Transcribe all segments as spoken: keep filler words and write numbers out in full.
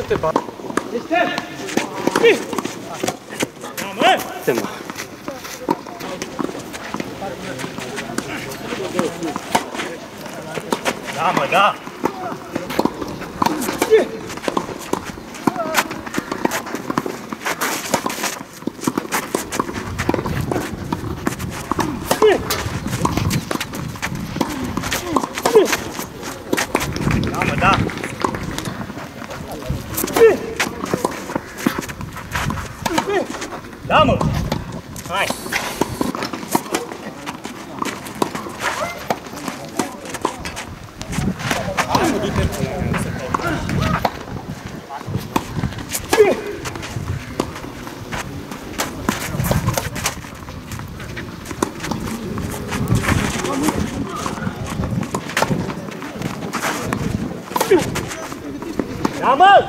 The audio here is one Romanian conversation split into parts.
Du-te, ba! Este! Da, mă! Te mă! Da, mă, da! Da, mă, da! Da, mă! Hai! Hai, mă, du-te! Da, mă!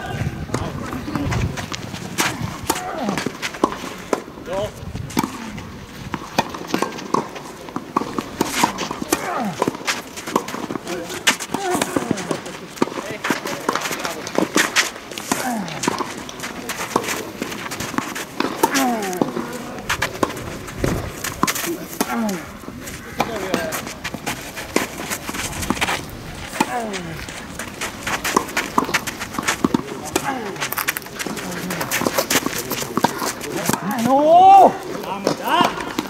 Nu! Da, mă, da!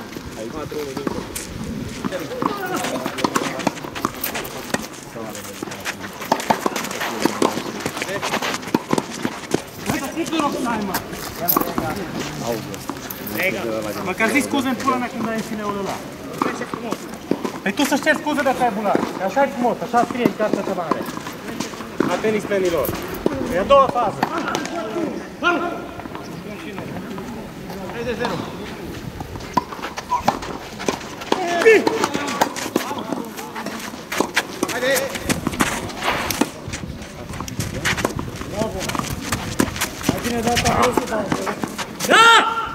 Măcar zi scuze în pula mea când dai în fineul ăla. Păi tu să-și ceri scuze dacă ai bulat. Așa e frumos, așa scrie în cartea cea mare. A tenismenilor. E a doua fază. trei de zero. Haide! Bravo! Mai bine data presul, dar... Da!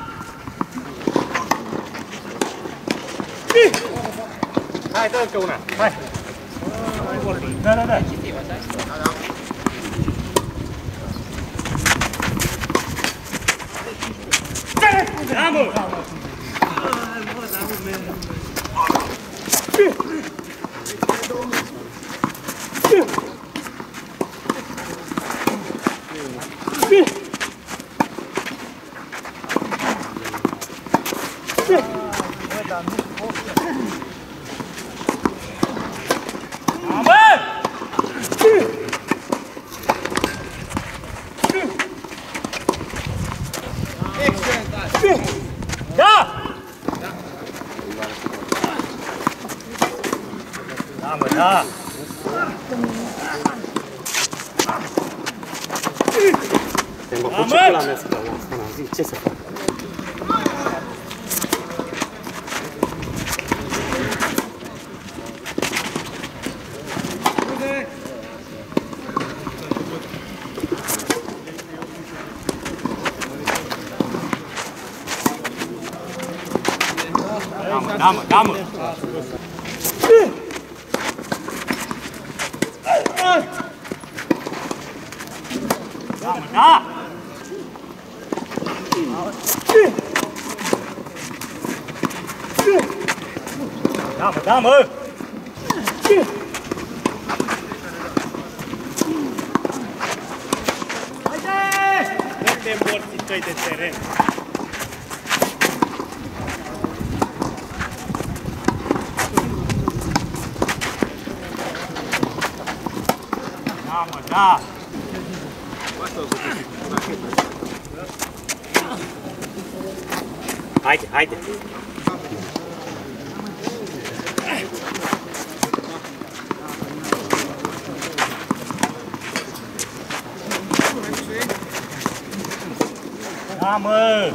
Hai, dă încă una. Hai! Da, da, da. Da, mă! Da! Da, mă, da! Te mă pun ce pula mea să dau asta, zi, ce să fac? Da, mă, da, mă! Da, mă, da! Da, mă, da, mă! Haide! Dă-te morții tăi de teren! Da, mă, da! Haide, haide! Da, mă!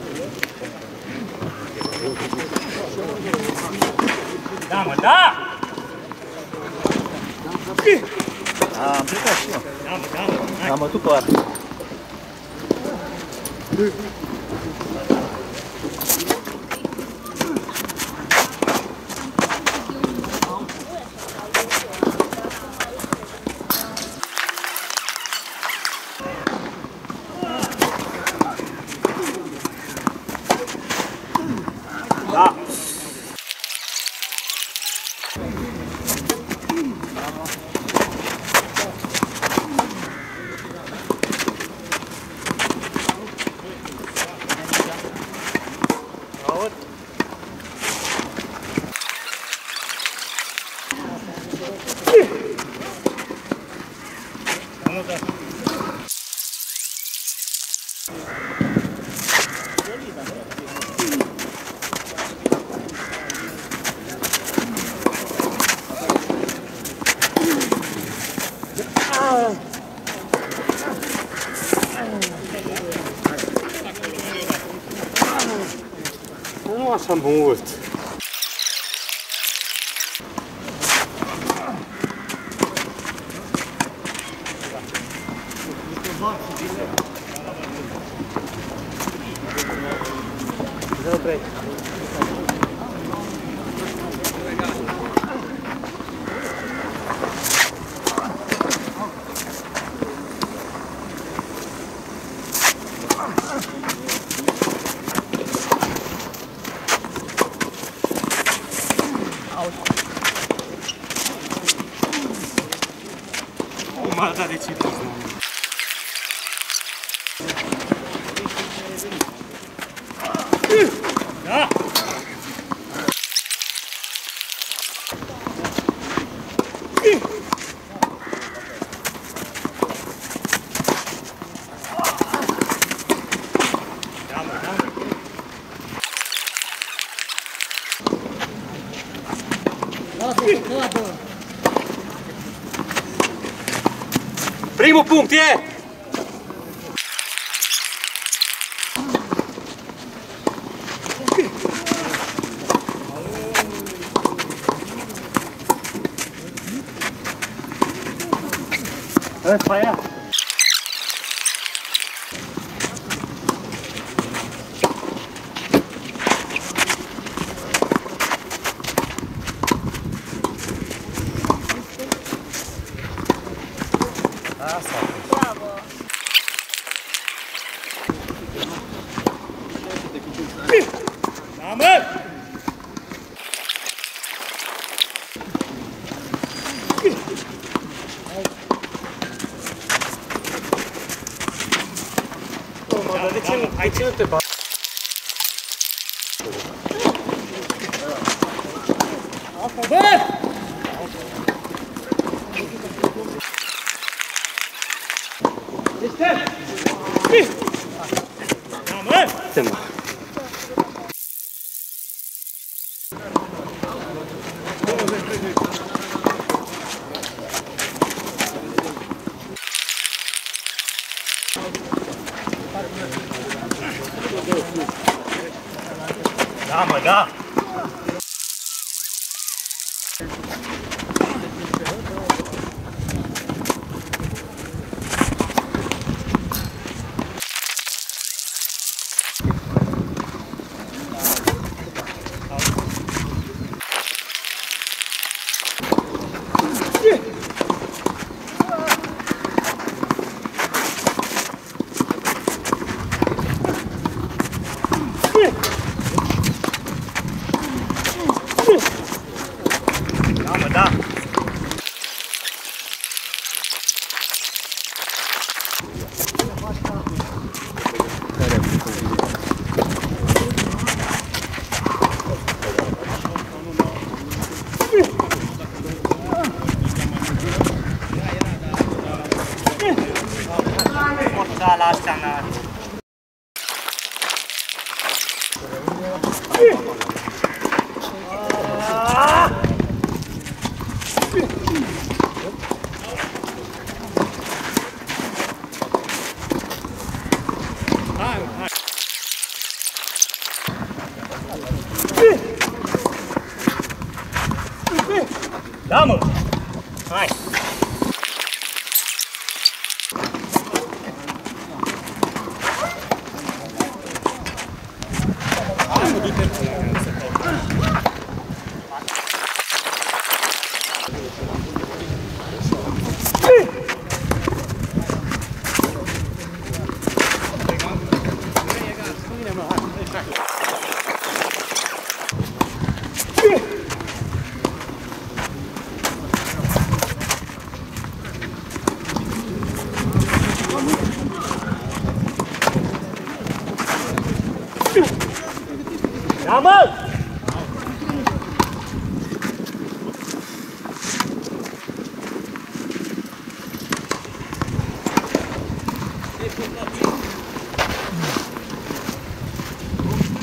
Da, mă, da! A, am plecat și eu. Da, mă, da, mă! Am bătut o artă. Nu așa mult. O malta de ciclismo. Da! Primul punct e! Ăsta aia. Bravo! Da, mă! Dar de ce, de ce nu te bagi? Bă! Deștept! Da, mă! Te-mă. Da, mă, da! Da, mă, da! Morta la astea n-are. Da, mă! Hai! Da, mă!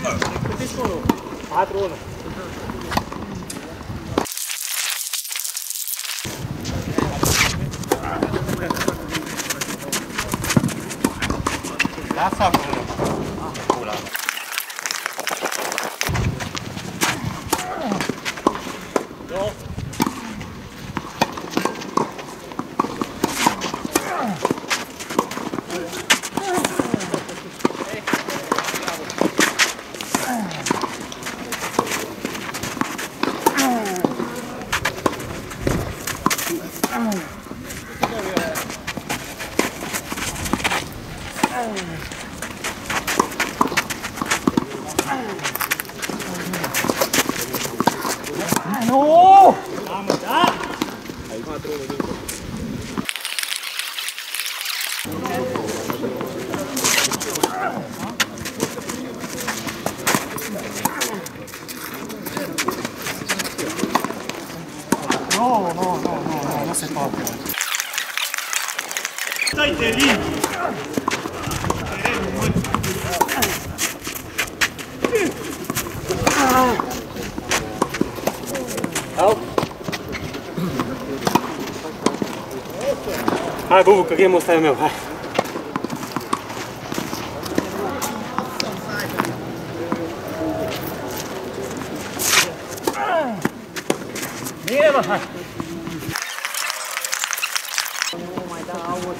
patru unu. Lasă acolo. Pula. Două. Nu! Mamă, da? Ai patru unu dincolo. Nu, nu, nu, nu, nu se poate. Stai de linie! Hai, Bubu, că game-ul ăsta e meu, hai! Bine, mă, hai! Nu mai da aur.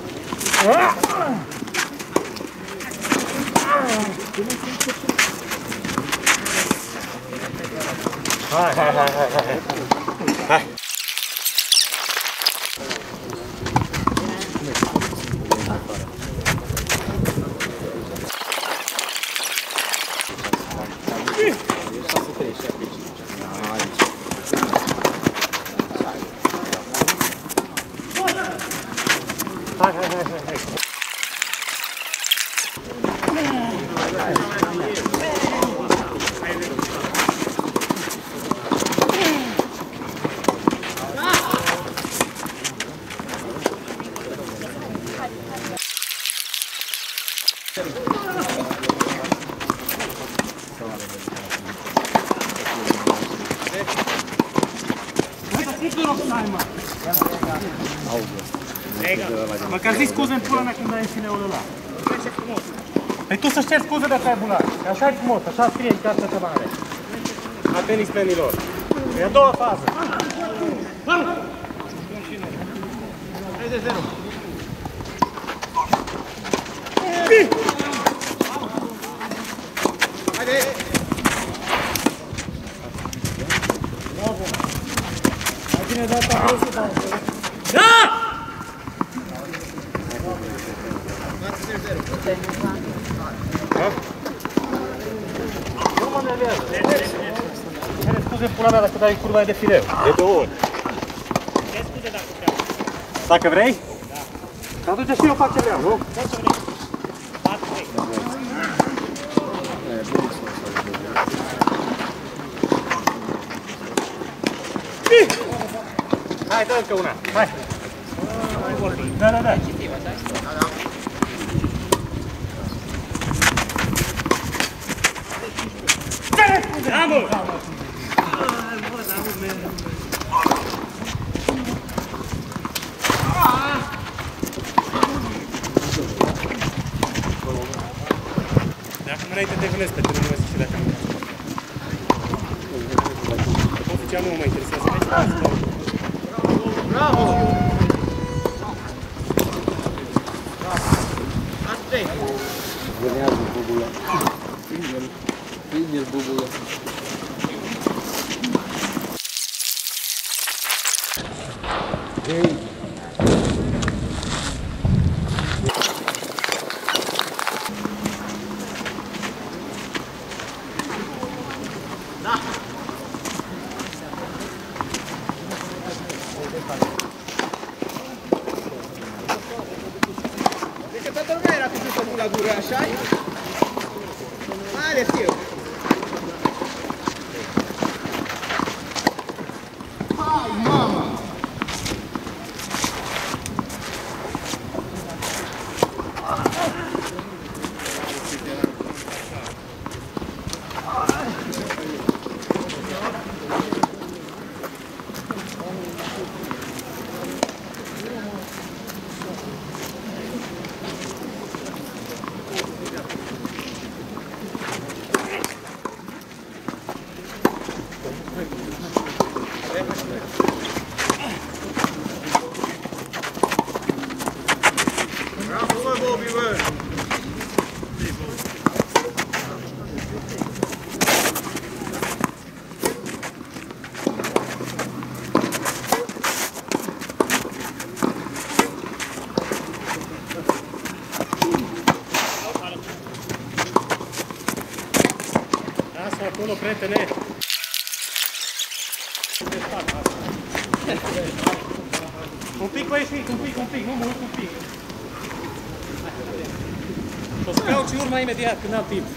Hai, hai, hai, hai, hai! Hai! Hai, hai, hai, hai, hai. Măcar zi scuze în pula mea când dai în fineul ăla. Păi tu să-și ceri scuze dacă ai bulat. Așa e frumos, așa scrie în cartea cea mare. A tenismenilor. E a doua fază. trei de zero. Haide! Bravo! Mai bine data presul, dar... Da! Nu mă nervează. Cere scuze în pula mea dacă dai curba aia de fileu. De două ori. Cere scuze dacă vreau. Dacă vrei? Da. Atunci și eu fac ce vreau, nu? Fă ce vrei. patru trei. Hai, dă încă una. Hai. Da, da, da. Da, mă! Dacă înainte te vânesc pe tine, nu mă zici și dacă nu. Oficial nu mă interesează. Bravo! Asta-i! Vânează bubula. Prinde-l bubula. Hei! Da! Deci că toată lumea era cu jucă la gură, așa-i? Mai ales eu. Hai, mama! Așa, acolo, prietene. Un pic, băi, și un pic, un pic, nu mult, un pic. O să caut și urma imediat, când am timp.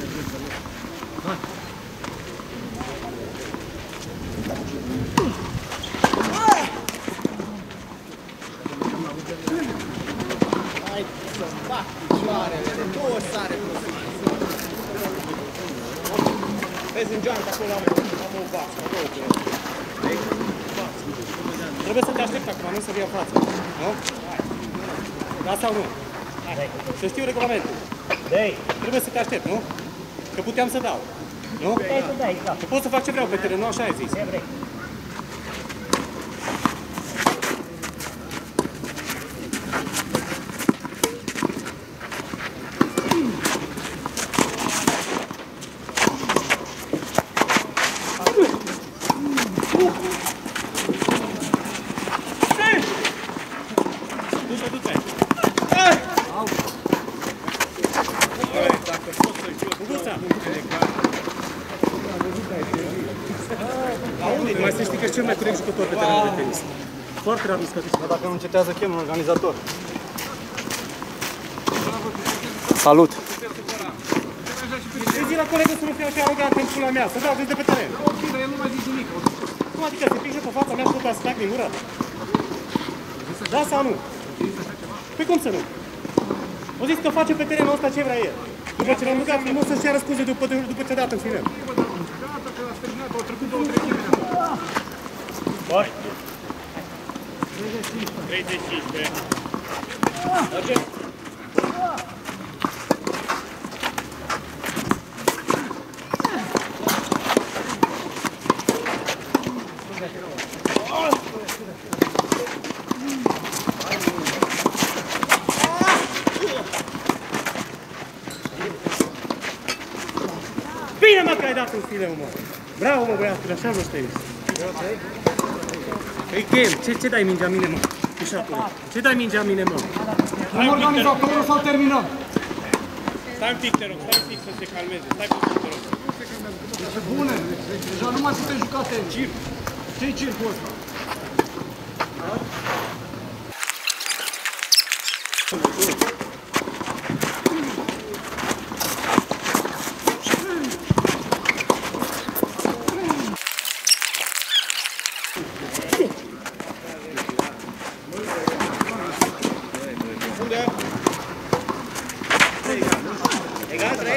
Hai să fac picioarele, de două sare plus. Vezi în geantă acolo am o vasă, două plăci. Trebuie să te aștept acum, nu să vii în față. Nu? Da sau nu? Să știu regulamentul. Trebuie să te aștept, nu? Că puteam să dau. Nu? Că pot să fac ce vreau pe teren, nu așa ai zis. Mai să știi că ești cel mai corect jucător pe terenul de tenis. Foarte rar mișcat. Dacă nu încetează, chem un organizator. Salut! Îi zi la colegul să nu fie așa arogant în pula mea, să dau de pe teren. Ok, dar el nu mai zice nimic. Cum adică se pică pe fața mea și tot să tac din gură? Da sau nu? Păi cum să nu? O zis că face pe terenul ăsta ce vrea el. După ce l-am rugat frumos să-și ceară scuze după, după ce a dat în final. Gata, că a terminat, au trecut două, trei chile. Băi! treizeci și cinci, bre. Merge? Bine, mă, că ai dat un fileu, mă! Bravo, mă, băiatule, așa nu știu. Ei, chem, ce, ce dai mingea mine, mă? Pișatule. Ce dai mingea mine, mă? Am organizatorul sau terminăm? Stai un pic, te rog, stai un pic să se calmeze. Stai un pic, te rog. Este bune, deja nu mai putem juca tenis. Circ. Ce-i circul ăsta? Egal, trei?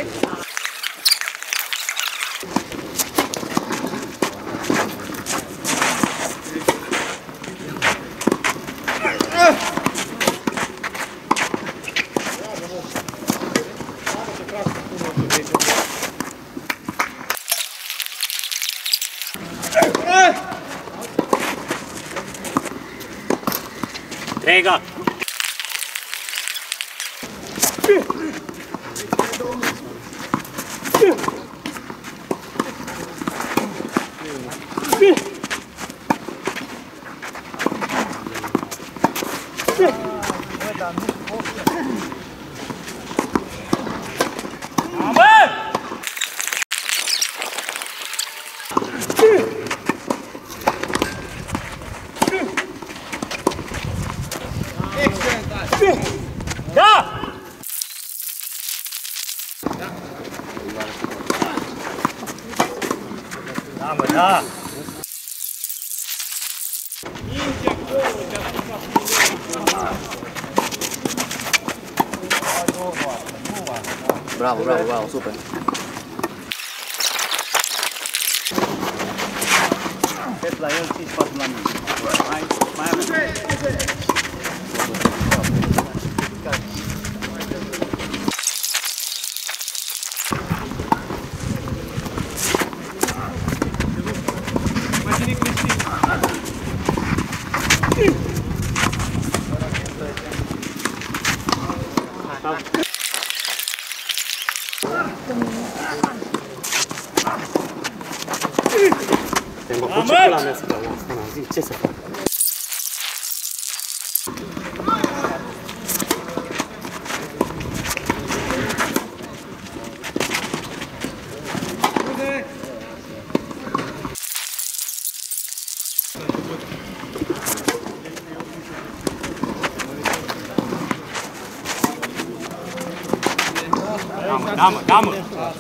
Trega! Da! Da, mă, da! Bravo, bravo, bravo, super. Cât la el, cinci patru la mine. Mai, mai avem. Te-am băcut ce pula mea să dau la asta, zi, ce să fac? Da, mă, da, mă, da, mă.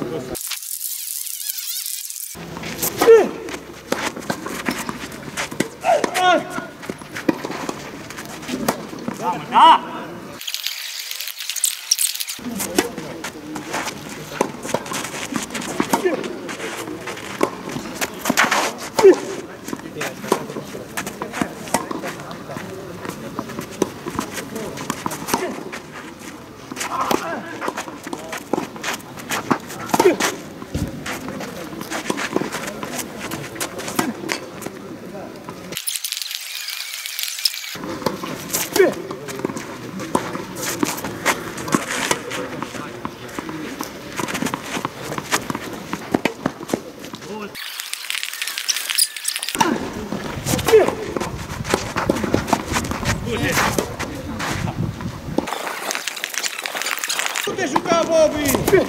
Da, mă, da! Nu te juca, Bobby!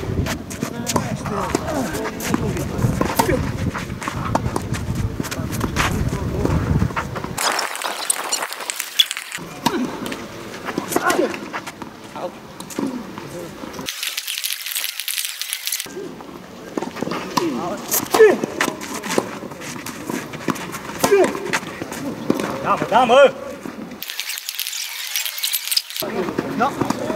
Da, mă, da, mă! No.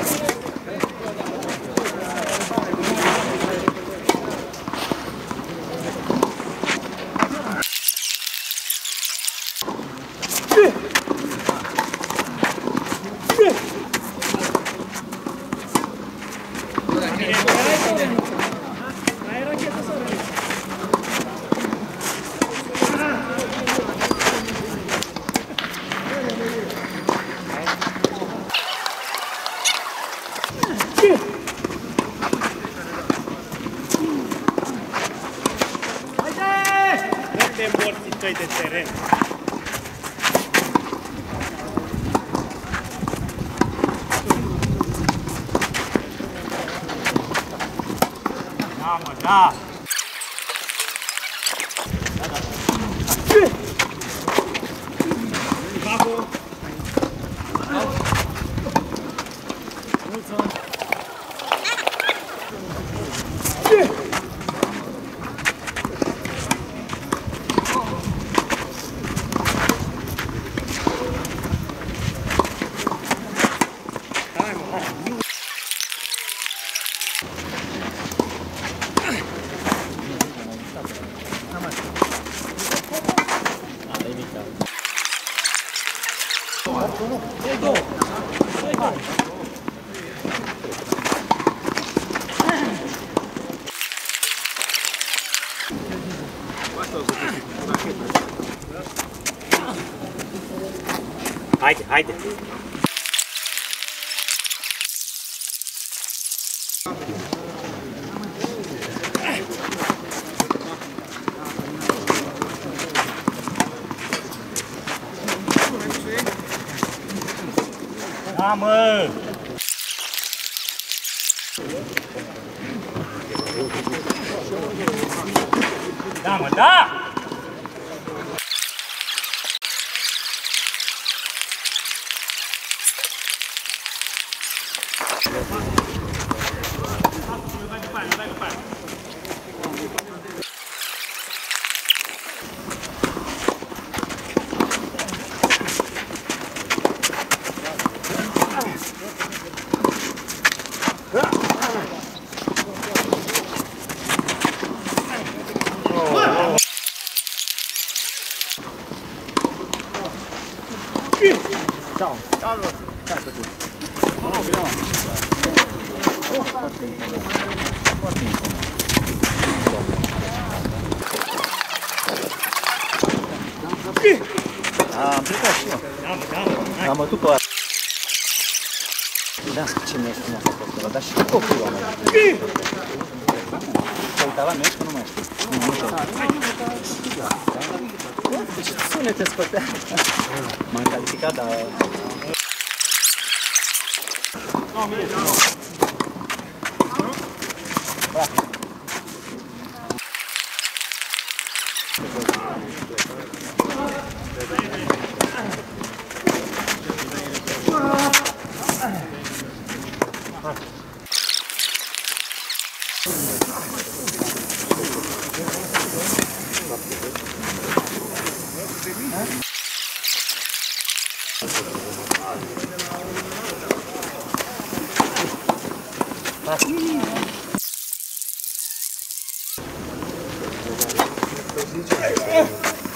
Unde morții tăi de teren? Da, mă, da! Bravo! Haide, haide! Da, mă! Da, mă, da! Ciao. Ciao. Am plecat și eu. Da, mă, da, mă! Am bătut pe ăla. Da, ce mi-e frumos a fost ăla, dar și copilul ăla. S-a uitat la meci, că nu mai știu. Nu, nu știu. Ce sunete scătea? M-am calificat, dar... Da.